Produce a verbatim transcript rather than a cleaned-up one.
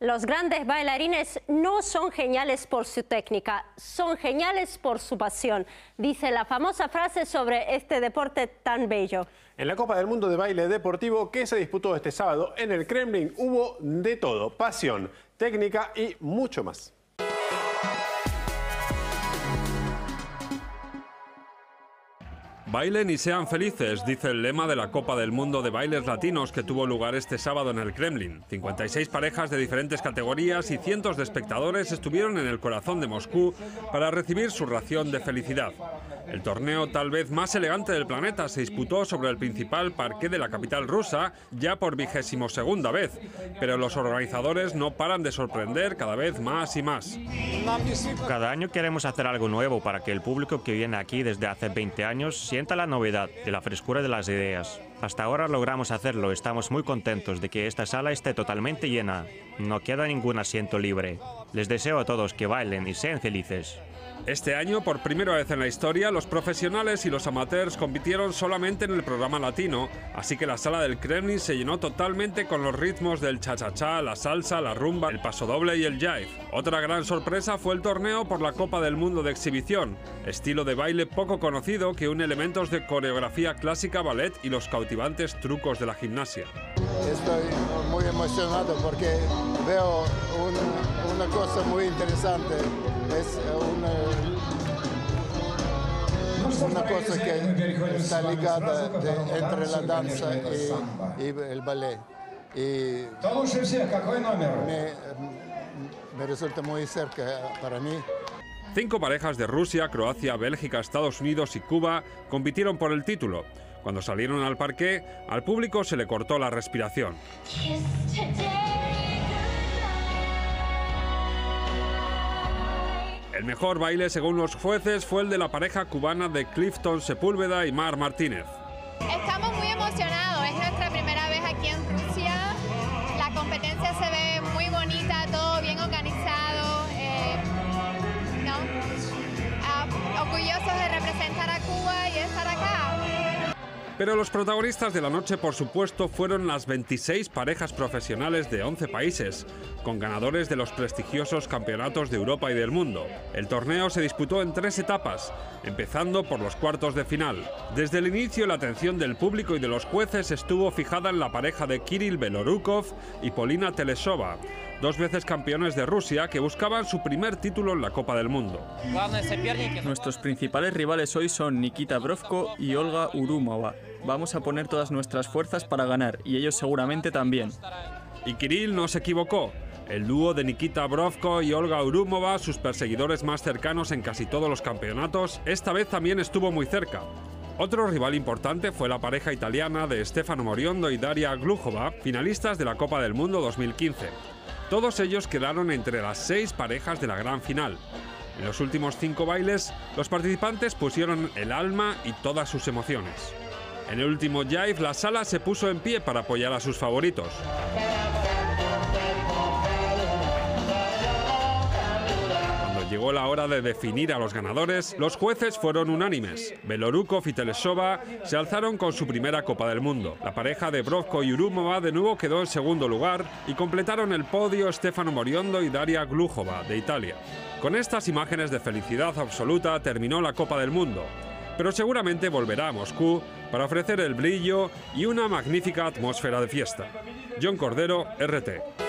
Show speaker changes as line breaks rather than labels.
Los grandes bailarines no son geniales por su técnica, son geniales por su pasión, dice la famosa frase sobre este deporte tan bello.
En la Copa del Mundo de Baile Deportivo que se disputó este sábado en el Kremlin hubo de todo, pasión, técnica y mucho más.
Bailen y sean felices, dice el lema de la Copa del Mundo de Bailes Latinos que tuvo lugar este sábado en el Kremlin. cincuenta y seis parejas de diferentes categorías y cientos de espectadores estuvieron en el corazón de Moscú para recibir su ración de felicidad. El torneo tal vez más elegante del planeta se disputó sobre el principal parqué de la capital rusa ya por vigésimo segunda vez, pero los organizadores no paran de sorprender cada vez más y más.
Cada año queremos hacer algo nuevo para que el público que viene aquí desde hace veinte años sienta la novedad de la frescura de las ideas. Hasta ahora logramos hacerlo, estamos muy contentos de que esta sala esté totalmente llena. No queda ningún asiento libre. Les deseo a todos que bailen y sean felices.
Este año, por primera vez en la historia, los profesionales y los amateurs compitieron solamente en el programa latino, así que la sala del Kremlin se llenó totalmente con los ritmos del cha-cha-cha, la salsa, la rumba, el pasodoble y el jive. Otra gran sorpresa fue el torneo por la Copa del Mundo de Exhibición, estilo de baile poco conocido que une elementos de coreografía clásica, ballet y los cautivantes trucos de la gimnasia.
Estoy muy emocionado porque veo un, una cosa muy interesante. Es una, una cosa que está ligada de, entre la danza y, y el ballet. Y me, me resulta muy cerca para mí.
Cinco parejas de Rusia, Croacia, Bélgica, Estados Unidos y Cuba compitieron por el título. Cuando salieron al parqué, al público se le cortó la respiración. El mejor baile, según los jueces, fue el de la pareja cubana de Clifton Sepúlveda y Mar Martínez.
Estamos muy emocionados, es nuestra primera vez aquí en Rusia. La competencia se ve muy bonita, todo bien organizado. Eh, ¿no? uh, orgullosos de representar a Cuba y estar acá.
Pero los protagonistas de la noche, por supuesto, fueron las veintiséis parejas profesionales de once países, con ganadores de los prestigiosos campeonatos de Europa y del mundo. El torneo se disputó en tres etapas, empezando por los cuartos de final. Desde el inicio, la atención del público y de los jueces estuvo fijada en la pareja de Kirill Belorukov y Polina Teleshova, dos veces campeones de Rusia que buscaban su primer título en la Copa del Mundo.
Nuestros principales rivales hoy son Nikita Brovko y Olga Urumova. Vamos a poner todas nuestras fuerzas para ganar, y ellos seguramente también.
Y Kirill no se equivocó. El dúo de Nikita Brovko y Olga Urumova, sus perseguidores más cercanos en casi todos los campeonatos, esta vez también estuvo muy cerca. Otro rival importante fue la pareja italiana de Stefano Moriondo y Daria Glujova, finalistas de la Copa del Mundo dos mil quince. Todos ellos quedaron entre las seis parejas de la gran final. En los últimos cinco bailes, los participantes pusieron el alma y todas sus emociones. En el último jive, la sala se puso en pie para apoyar a sus favoritos. Cuando llegó la hora de definir a los ganadores, los jueces fueron unánimes. Belorukov y Teleshova se alzaron con su primera Copa del Mundo. La pareja de Brovko y Urumova de nuevo quedó en segundo lugar y completaron el podio Stefano Moriondo y Daria Glujova, de Italia. Con estas imágenes de felicidad absoluta terminó la Copa del Mundo. Pero seguramente volverá a Moscú para ofrecer el brillo y una magnífica atmósfera de fiesta. John Cordero, R T.